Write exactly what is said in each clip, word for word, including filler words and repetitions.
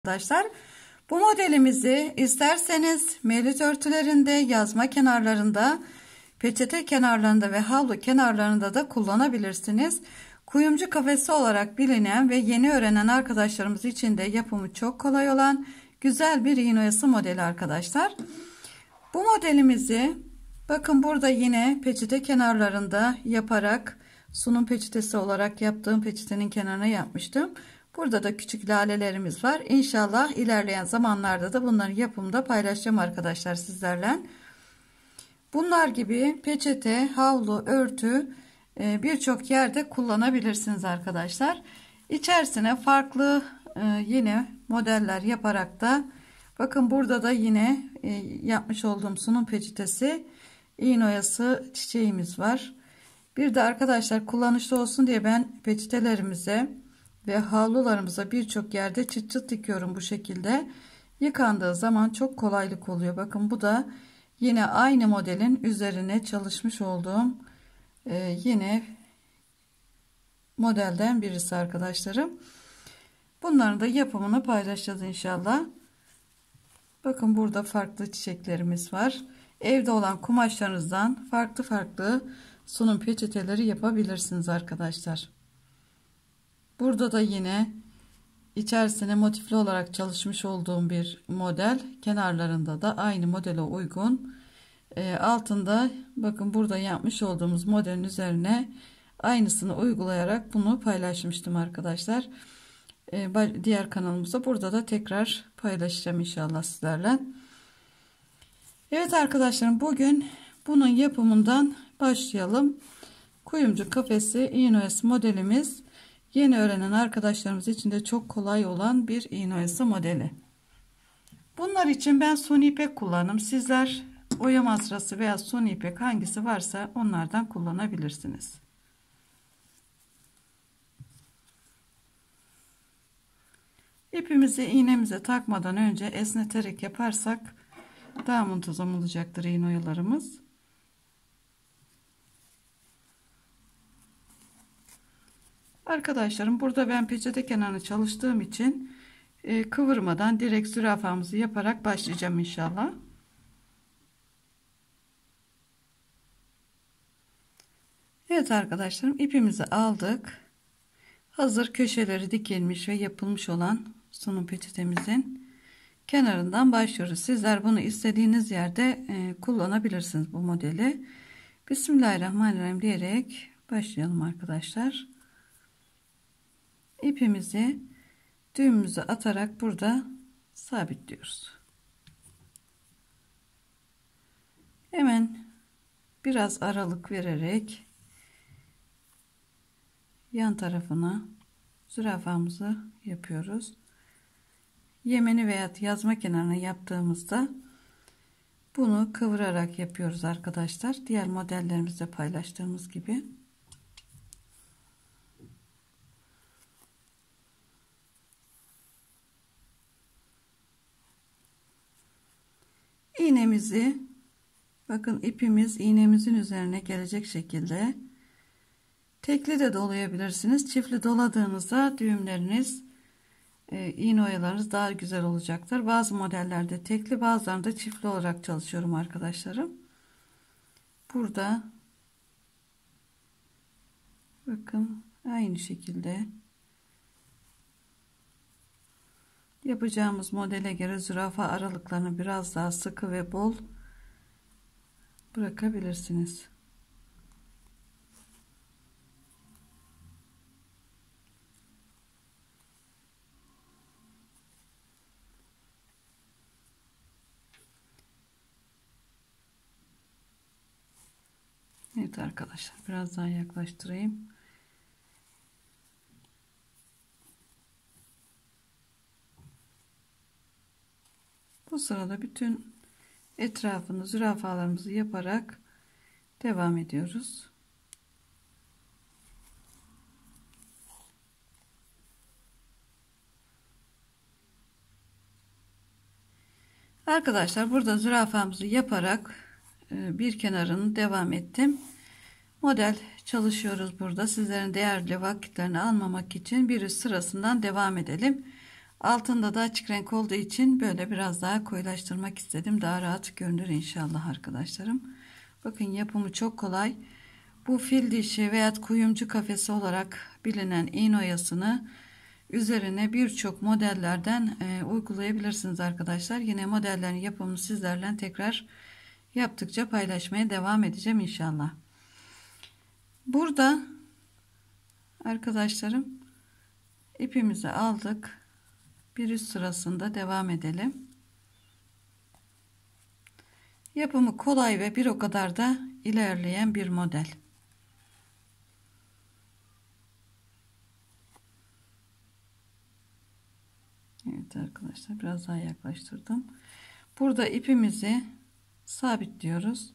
Arkadaşlar, bu modelimizi isterseniz mevlüt örtülerinde, yazma kenarlarında, peçete kenarlarında ve havlu kenarlarında da kullanabilirsiniz. Kuyumcu kafesi olarak bilinen ve yeni öğrenen arkadaşlarımız için de yapımı çok kolay olan güzel bir iğne oyası modeli arkadaşlar. Bu modelimizi bakın burada yine peçete kenarlarında yaparak sunum peçetesi olarak yaptığım peçetenin kenarına yapmıştım. Burada da küçük lalelerimiz var. İnşallah ilerleyen zamanlarda da bunların yapımını da paylaşacağım arkadaşlar sizlerle. Bunlar gibi peçete, havlu, örtü birçok yerde kullanabilirsiniz arkadaşlar. İçerisine farklı yine modeller yaparak da bakın burada da yine yapmış olduğum sunum peçetesi, iğne oyası çiçeğimiz var. Bir de arkadaşlar kullanışlı olsun diye ben peçetelerimize ve havlularımıza birçok yerde çıt çıt dikiyorum bu şekilde. Yıkandığı zaman çok kolaylık oluyor. Bakın bu da yine aynı modelin üzerine çalışmış olduğum e, yine modelden birisi arkadaşlarım. Bunların da yapımını paylaşacağız inşallah. Bakın burada farklı çiçeklerimiz var. Evde olan kumaşlarınızdan farklı farklı sunum peçeteleri yapabilirsiniz arkadaşlar. Burada da yine içerisine motifli olarak çalışmış olduğum bir model. Kenarlarında da aynı modele uygun. E, altında bakın burada yapmış olduğumuz modelin üzerine aynısını uygulayarak bunu paylaşmıştım arkadaşlar. E, diğer kanalımızda burada da tekrar paylaşacağım inşallah sizlerle. Evet arkadaşlarım, bugün bunun yapımından başlayalım. Kuyumcu kafesi iğne oyası modelimiz yeni öğrenen arkadaşlarımız için de çok kolay olan bir iğne oyası modeli. Bunlar için ben suni ipek kullandım. Sizler oya masrası veya suni ipek hangisi varsa onlardan kullanabilirsiniz. İpimizi iğnemize takmadan önce esneterek yaparsak daha muntazam olacaktır iğne oyalarımız. Arkadaşlarım, burada ben peçete kenarını çalıştığım için e, kıvırmadan direkt zürafamızı yaparak başlayacağım inşallah. Evet arkadaşlarım, ipimizi aldık. Hazır köşeleri dikilmiş ve yapılmış olan sunum peçetemizin kenarından başlıyoruz. Sizler bunu istediğiniz yerde e, kullanabilirsiniz bu modeli. Bismillahirrahmanirrahim diyerek başlayalım arkadaşlar. İpimizi düğümümüze atarak burada sabitliyoruz. Hemen biraz aralık vererek yan tarafına zürafamızı yapıyoruz. Yemeni veya yazma kenarına yaptığımızda bunu kıvırarak yapıyoruz arkadaşlar. Diğer modellerimizde paylaştığımız gibi. İğnemizi bakın ipimiz iğnemizin üzerine gelecek şekilde tekli de dolayabilirsiniz. Çiftli doladığınızda düğümleriniz e, iğne oyalarınız daha güzel olacaktır. Bazı modellerde tekli, bazılarında çiftli olarak çalışıyorum arkadaşlarım. Burada bakın aynı şekilde yapacağımız modele göre zürafa aralıklarını biraz daha sıkı ve bol bırakabilirsiniz. Evet arkadaşlar, biraz daha yaklaştırayım. Bu sırada bütün etrafını zürafalarımızı yaparak devam ediyoruz. Arkadaşlar, burada zürafamızı yaparak bir kenarını devam ettim. Model çalışıyoruz burada. Sizlerin değerli vakitlerini almamak için bir üst sırasından devam edelim. Altında da açık renk olduğu için böyle biraz daha koyulaştırmak istedim. Daha rahat görünür inşallah arkadaşlarım. Bakın yapımı çok kolay. Bu fil dişi veya kuyumcu kafesi olarak bilinen iğne oyasını üzerine birçok modellerden e, uygulayabilirsiniz arkadaşlar. Yine modellerin yapımını sizlerle tekrar yaptıkça paylaşmaya devam edeceğim inşallah. Burada arkadaşlarım ipimizi aldık. Bir üst sırasında devam edelim. Yapımı kolay ve bir o kadar da ilerleyen bir model. Evet arkadaşlar, biraz daha yaklaştırdım. Burada ipimizi sabitliyoruz.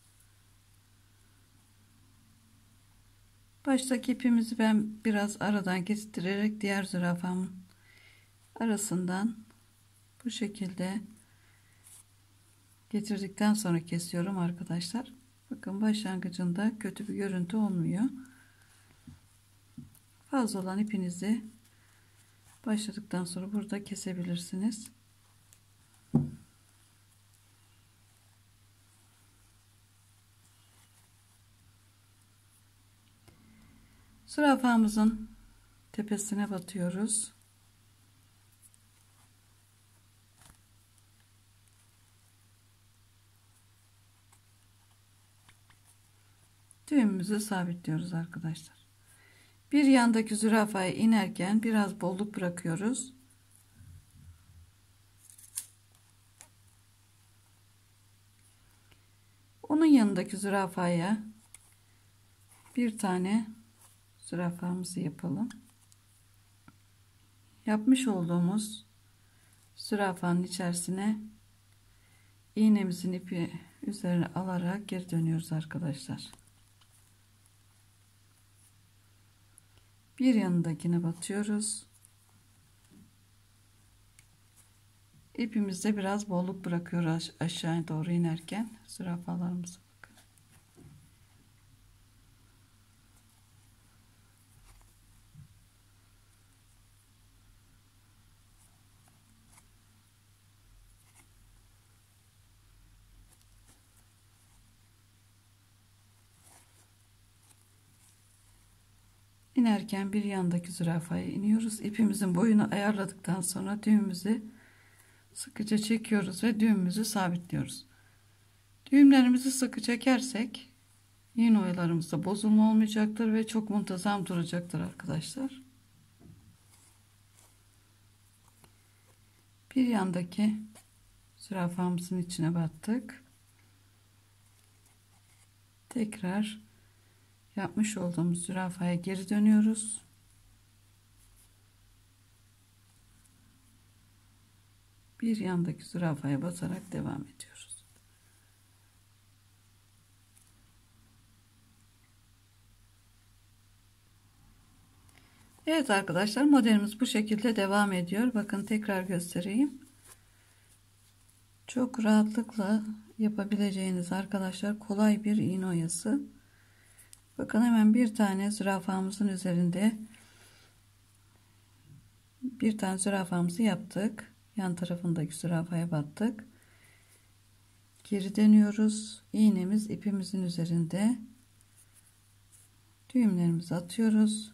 Baştaki ipimizi ben biraz aradan kestirerek diğer zürafamın arasından bu şekilde getirdikten sonra kesiyorum arkadaşlar. Bakın başlangıcında kötü bir görüntü olmuyor. Fazla olan ipinizi başladıktan sonra burada kesebilirsiniz. Zürafamızın tepesine batıyoruz. Düğümümüzü sabitliyoruz arkadaşlar. Bir yandaki zürafaya inerken biraz bolluk bırakıyoruz. Onun yanındaki zürafaya bir tane zürafamızı yapalım. Yapmış olduğumuz zürafanın içerisine iğnemizin ipi üzerine alarak geri dönüyoruz arkadaşlar. Bir yanındakine batıyoruz. İpimizde biraz bolluk bırakıyoruz aşağıya doğru inerken zürafalarımızı. Bakın. İnerken bir yandaki zürafaya iniyoruz. İpimizin boyunu ayarladıktan sonra düğümümüzü sıkıca çekiyoruz ve düğümümüzü sabitliyoruz. Düğümlerimizi sıkı çekersek iğne oyalarımızda bozulma olmayacaktır ve çok muntazam duracaktır arkadaşlar. Bir yandaki zürafamızın içine battık. Tekrar yapmış olduğumuz zürafaya geri dönüyoruz. Bir yandaki zürafaya basarak devam ediyoruz. Evet arkadaşlar, modelimiz bu şekilde devam ediyor. Bakın tekrar göstereyim. Çok rahatlıkla yapabileceğiniz arkadaşlar kolay bir iğne oyası. Bakın hemen bir tane zürafamızın üzerinde bir tane zürafamızı yaptık. Yan tarafındaki zürafaya battık. Geri dönüyoruz. İğnemiz ipimizin üzerinde. Düğümlerimizi atıyoruz.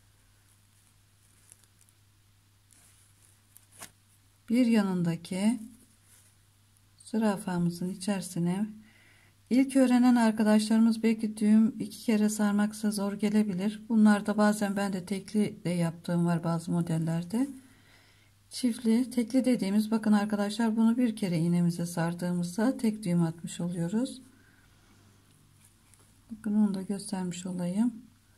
Bir yanındaki zürafamızın içerisine ilk öğrenen arkadaşlarımız belki düğüm iki kere sarmaksa zor gelebilir. Bunlarda bazen ben de tekli de yaptığım var bazı modellerde. Çiftli, tekli dediğimiz, bakın arkadaşlar, bunu bir kere iğnemize sardığımızda tek düğüm atmış oluyoruz. Bakın onu da göstermiş olayım.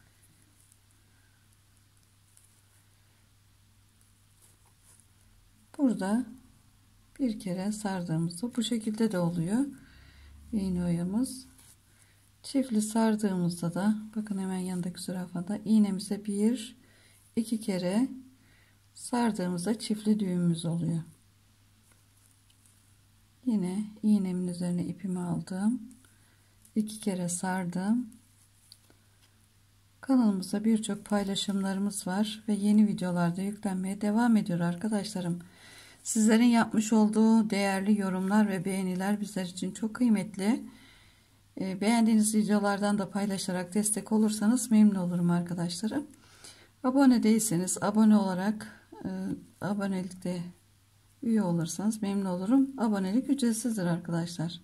Burada bir kere sardığımızda bu şekilde de oluyor iğne oyamız. Çiftli sardığımızda da bakın hemen yanındaki zürafada iğnemize bir iki kere sardığımızda çiftli düğümümüz oluyor. Yine iğnemin üzerine ipimi aldım. iki kere sardım. Kanalımızda birçok paylaşımlarımız var ve yeni videolarda yüklenmeye devam ediyor arkadaşlarım. Sizlerin yapmış olduğu değerli yorumlar ve beğeniler bizler için çok kıymetli. Beğendiğiniz videolardan da paylaşarak destek olursanız memnun olurum arkadaşlarım. Abone değilseniz abone olarak e, abonelikte üye olursanız memnun olurum. Abonelik ücretsizdir arkadaşlar.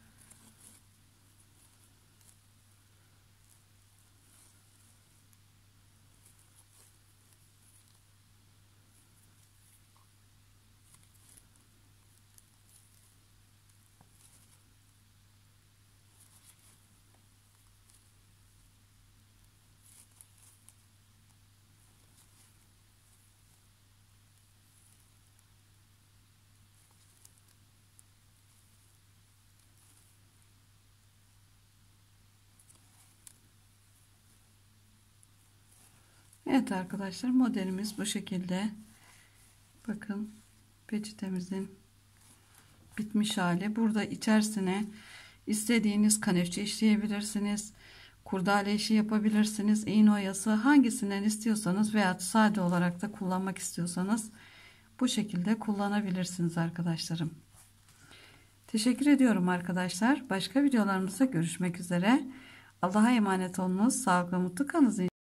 Evet arkadaşlar, modelimiz bu şekilde. Bakın, peçetemizin bitmiş hali. Burada içerisine istediğiniz kanefçe işleyebilirsiniz. Kurdale işi yapabilirsiniz. İğne oyası, hangisinden istiyorsanız veya sade olarak da kullanmak istiyorsanız bu şekilde kullanabilirsiniz arkadaşlarım. Teşekkür ediyorum arkadaşlar. Başka videolarımızda görüşmek üzere. Allah'a emanet olunuz. Sağlıklı, mutlu kalınız.